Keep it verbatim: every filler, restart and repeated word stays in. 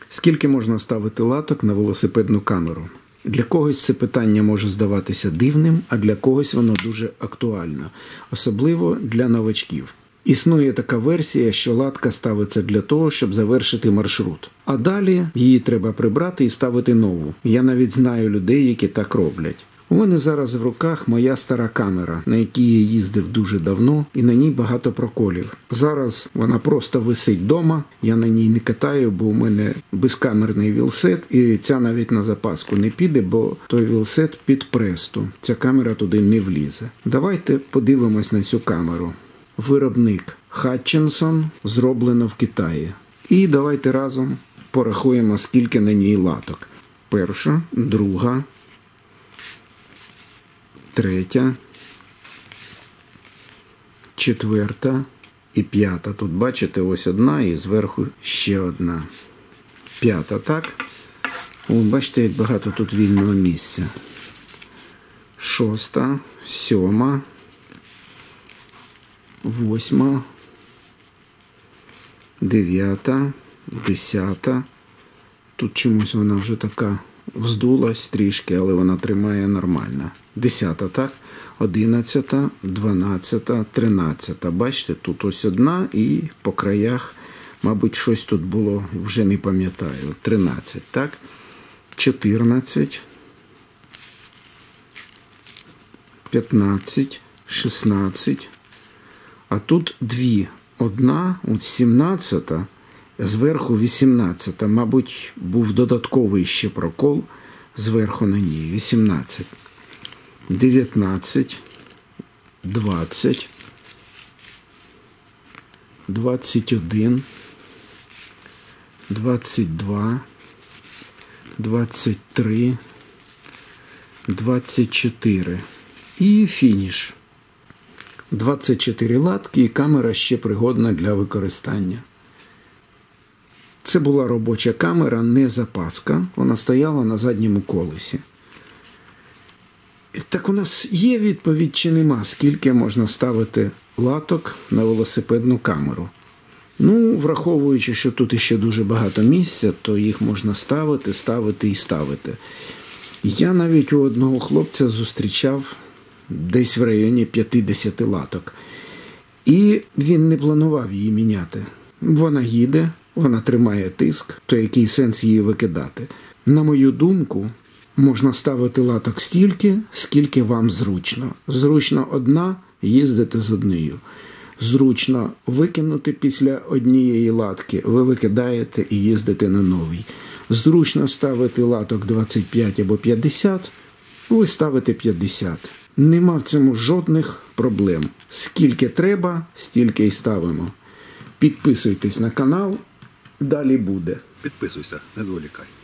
Скільки можна ставити латок на велосипедну камеру? Для когось це питання може здаватися дивним, а для когось воно дуже актуально, особливо для новачків. Існує така версія, що латка ставиться для того, щоб завершити маршрут. А далі її треба прибрати і ставити нову. Я навіть знаю людей, які так роблять. У мене зараз в руках моя стара камера, на якій я їздив дуже давно, і на ній багато проколів. Зараз вона просто висить вдома, я на ній не катаю, бо у мене безкамерний вілсет, і ця навіть на запаску не піде, бо той вілсет під престу. Ця камера туди не влізе. Давайте подивимось на цю камеру. Виробник Hutchinson, зроблено в Китаї. І давайте разом порахуємо, скільки на ній латок. Перша, друга, третя, четверта і п'ята. Тут, бачите, ось одна і зверху ще одна. П'ята, так? О, бачите, як багато тут вільного місця. Шоста, сьома, восьма, дев'ята, десята. Тут чомусь вона вже така вздулась трішки, але вона тримає нормально. Десята, так? Одинадцята, дванадцята, тринадцята. Бачите, тут ось одна і по краях, мабуть, щось тут було, вже не пам'ятаю. Тринадцять, так? Чотирнадцять, п'ятнадцять, шістнадцять. А тут дві. Одна, от сімнадцята, зверху вісімнадцята. Мабуть, був додатковий ще прокол зверху на ній. вісімнадцять. дев'ятнадцять, двадцять, двадцять один, двадцять два, двадцять три, двадцять чотири. І фініш. двадцять чотири латки і камера ще пригодна для використання. Це була робоча камера, не запаска. Вона стояла на задньому колесі. Так у нас є відповідь чи нема, скільки можна ставити латок на велосипедну камеру? Ну, враховуючи, що тут іще дуже багато місця, то їх можна ставити, ставити і ставити. Я навіть у одного хлопця зустрічав десь в районі п'ятдесят латок. І він не планував її міняти. Вона їде, вона тримає тиск, то який сенс її викидати? На мою думку, можна ставити латок стільки, скільки вам зручно. Зручно одна – їздити з однією. Зручно викинути після однієї латки, ви викидаєте і їздите на новій. Зручно ставити латок двадцять п'ять або п'ятдесят, ви ставите п'ятдесят. Нема в цьому жодних проблем. Скільки треба, стільки й ставимо. Підписуйтесь на канал, далі буде. Підписуйся, не зволікай.